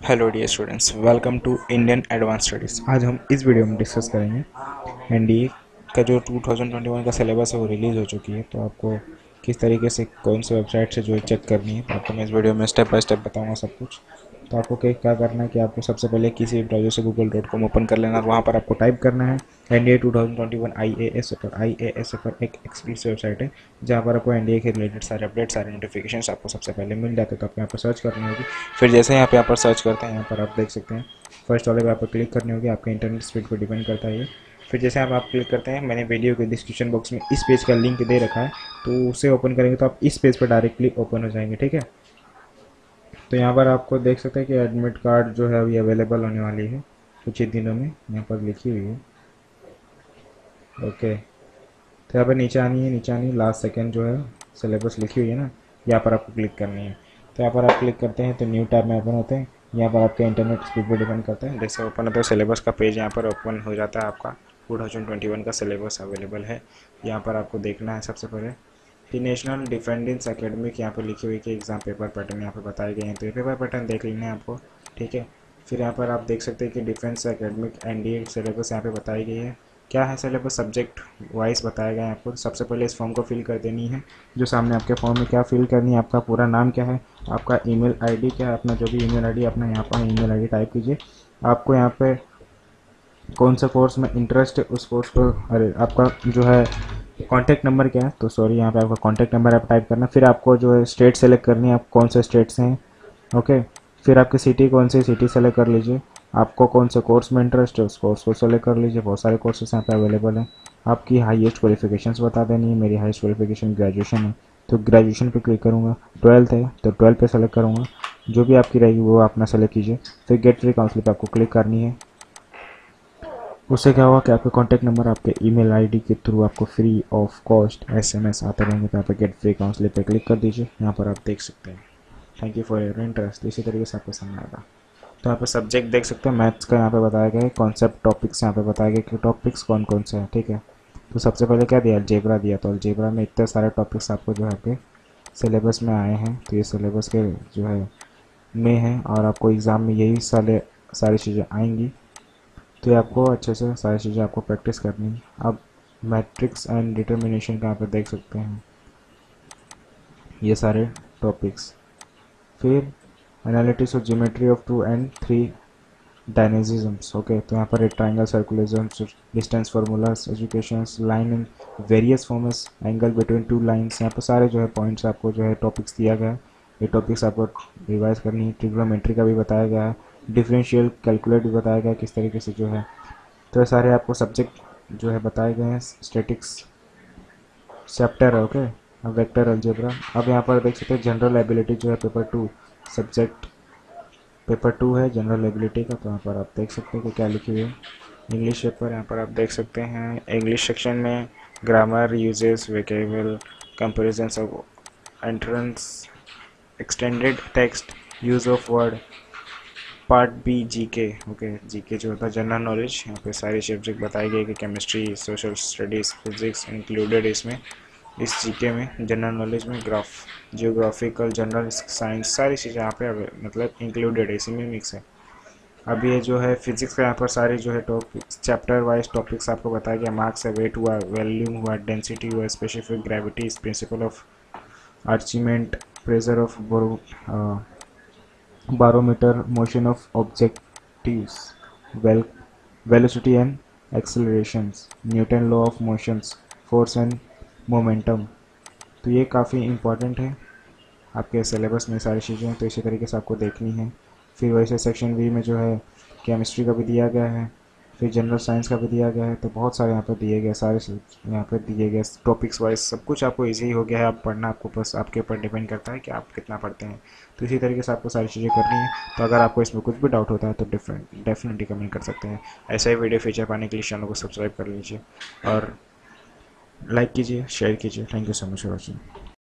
Hello dear students, welcome to Indian advance studies. आज हम इस वीडियो में डिस्कस करेंगे एनडीए का जो 2021 का सिलेबस है वो रिलीज़ हो चुकी है। तो आपको किस तरीके से कौन सी वेबसाइट से जो है चेक करनी है, तो आपको मैं इस वीडियो में स्टेप बाय स्टेप बताऊंगा सब कुछ। तो आपको क्या करना है कि आपको सबसे पहले किसी भी ब्राउज़र से google.com ओपन कर लेना और वहाँ पर आपको टाइप करना है एनडीए 2021 IAS पेपर। IAS पेपर एक एक्सक्लूसिव वेबसाइट है जहाँ पर आपको एनडीए के रिलेटेड सारे अपडेट, सारे नोटिफिकेशन आपको सबसे पहले मिल जाते हैं। तो आपको यहाँ पर सर्च करनी होगी। फिर जैसे यहाँ पर सर्च करते हैं, यहाँ पर आप देख सकते हैं फर्स्ट वाले पे आप क्लिक करनी होगी। आपके इंटरनेट स्पीड पर डिपेंड करता है ये। फिर जैसे आप क्लिक करते हैं, मैंने वीडियो के डिस्क्रिप्शन बॉक्स में इस पेज का लिंक दे रखा है, तो उसे ओपन करेंगे तो आप इस पेज पर डायरेक्टली ओपन हो जाएंगे। ठीक है, तो यहाँ पर आपको देख सकते हैं कि एडमिट कार्ड जो है अभी अवेलेबल होने वाली है कुछ ही दिनों में, यहाँ पर लिखी हुई है। ओके, तो यहाँ पर नीचे आनी है, नीचे आनी लास्ट सेकेंड जो है सिलेबस लिखी हुई है ना, यहाँ पर आपको क्लिक करनी है। तो यहाँ पर आप क्लिक करते हैं तो न्यू टैब में ओपन होते हैं। यहाँ पर आपके इंटरनेट स्पीड पर डिपेंड करता है। जैसे ओपन होता है सिलेबस का पेज, यहाँ पर ओपन हो जाता है। आपका 2021 का सिलेबस अवेलेबल है। यहाँ पर आपको देखना है सबसे पहले कि नेशनल डिफेंस एकेडमिक यहाँ पर लिखी हुई कि एग्ज़ाम पेपर पैटर्न यहाँ पर बताए गए हैं। तो ये पेपर पैटर्न देख लेना है आपको। ठीक है, फिर यहाँ पर आप देख सकते हैं कि डिफेंस एकेडमिक एनडीए सिलेबस यहाँ पे बताई गई है। क्या है सिलेबस, सब्जेक्ट वाइज बताया गया है आपको। सबसे पहले इस फॉर्म को फिल कर देनी है। जो सामने आपके फॉर्म में क्या फिल करनी है, आपका पूरा नाम क्या है, आपका ईमेल आईडी क्या है, अपना जो भी ईमेल आईडी अपना यहाँ पर ईमेल आईडी टाइप कीजिए। आपको यहाँ पे कौन सा कोर्स में इंटरेस्ट है उस कोर्स को, अरे आपका जो है कॉन्टैक्ट नंबर क्या है, तो सॉरी यहाँ पे आपका कॉन्टैक्ट नंबर आप टाइप करना। फिर आपको जो है स्टेट सेलेक्ट करनी है, आप कौन से स्टेट से हैं। ओके, फिर आपकी सिटी कौन सी सिटी सेलेक्ट कर लीजिए। आपको कौन से कोर्स में इंटरेस्ट है उस कोर्स को सेलेक्ट कर लीजिए। बहुत सारे कोर्सेस यहाँ पे अवेलेबल हैं। आपकी हाईएस्ट क्वालिफिकेशंस बता देनी है। मेरी हाईएस्ट क्वालिफिकेशन ग्रेजुएशन है, तो ग्रेजुएशन पे क्लिक करूँगा। 12th है तो 12 पे सेलेक्ट करूँगा। जो भी आपकी रहेगी वो अपना सेलेक्ट कीजिए। फिर गेट फ्री काउंसलिंग पे आपको क्लिक करनी है। उससे क्या होगा कि आपके कॉन्टैक्ट नंबर आपके ईमेल आईडी के थ्रू आपको फ्री ऑफ कॉस्ट एसएमएस आते रहेंगे। तो यहाँ पर गेट फ्री काउंसलिंग पे क्लिक कर दीजिए। यहाँ पर आप देख सकते हैं thank you for your interest. इसी तरीके से आपको सामने आएगा। तो यहाँ पे सब्जेक्ट देख सकते हैं, मैथ्स का यहाँ पे बताया गया है। कॉन्सेप्ट टॉपिक्स यहाँ पे बताया गया कि टॉपिक्स कौन कौन से हैं। ठीक है, तो सबसे पहले क्या दिया, अलजेब्रा दिया। तो अलजेब्रा में इतने सारे टॉपिक्स आपको जो है पे सिलेबस में आए हैं। तो ये सिलेबस के जो है में है और आपको एग्ज़ाम में यही सारी चीज़ें आएंगी। तो ये आपको अच्छे से सारी चीज़ें आपको प्रैक्टिस करनी है। अब मैट्रिक्स एंड डिटर्मिनेशन का यहाँ पे देख सकते हैं ये सारे टॉपिक्स। फिर analytics of geometry of 2 and 3 dimensions. Okay, तो यहाँ पर rectangle, circularism, distance formulas, educations, line in various forms, angle between two lines, यहाँ पर सारे जो है पॉइंट्स आपको जो है टॉपिक्स दिया गया है। ये टॉपिक्स आपको रिवाइज करनी है। ट्रिग्नोमेट्री का भी बताया गया है। डिफरेंशियल कैलकुलेट भी बताया गया है किस तरीके से जो है। तो ये सारे आपको सब्जेक्ट जो है बताए गए हैं। स्टैटिक्स चैप्टर है। ओके, अब वेक्टर अलजेब्रा। अब यहाँ पर देख सकते हैं जनरल एबिलिटी जो है पेपर 2 सब्जेक्ट पेपर 2 है जनरल एबिलिटी का। तो यहाँ पर आप देख सकते हैं कि क्या लिखी हुई है। इंग्लिश पेपर यहाँ पर आप देख सकते हैं। इंग्लिश सेक्शन में grammar, usages, vocable, comparison of entrance, extended text, use of word, part B GK. Okay, GK जो होता है जनरल नॉलेज। यहाँ पे सारे सब्जेक्ट बताए गए कि chemistry, social studies, physics included इसमें, इस जीके में। जनरल नॉलेज में जियोग्राफिकल, जनरल साइंस, सारी चीज़ें यहाँ पे मतलब इंक्लूडेड है, इसी में मिक्स है। अब ये जो है फिजिक्स का, यहाँ पर सारे जो है टॉपिक्स चैप्टर वाइज टॉपिक्स आपको बताया गया। मार्क्स है, वेट हुआ, वॉल्यूम हुआ, डेंसिटी हुआ, specific gravity, principle of Archimedes, pressure of barometer, motion of objectives, velocity and accelerations, Newton law of motions, force and momentum। तो ये काफ़ी इम्पॉर्टेंट है आपके सिलेबस में सारी चीज़ें, तो इसी तरीके से आपको देखनी है। फिर वैसे सेक्शन बी में जो है केमिस्ट्री का भी दिया गया है, फिर जनरल साइंस का भी दिया गया है। तो बहुत सारे यहाँ पर दिए गए, सारे यहाँ पर दिए गए टॉपिक्स वाइज सब कुछ आपको इजी हो गया है। आप पढ़ना आपको बस आपके ऊपर डिपेंड करता है कि आप कितना पढ़ते हैं। तो इसी तरीके से आपको सारी चीज़ें करनी है। तो अगर आपको इसमें कुछ भी डाउट होता है तो डेफिनेटली कमेंट कर सकते हैं। ऐसा ही वीडियो फीचर पाने के लिए चैनल को सब्सक्राइब कर लीजिए और लाइक कीजिए, शेयर कीजिए। Thank you so much for watching.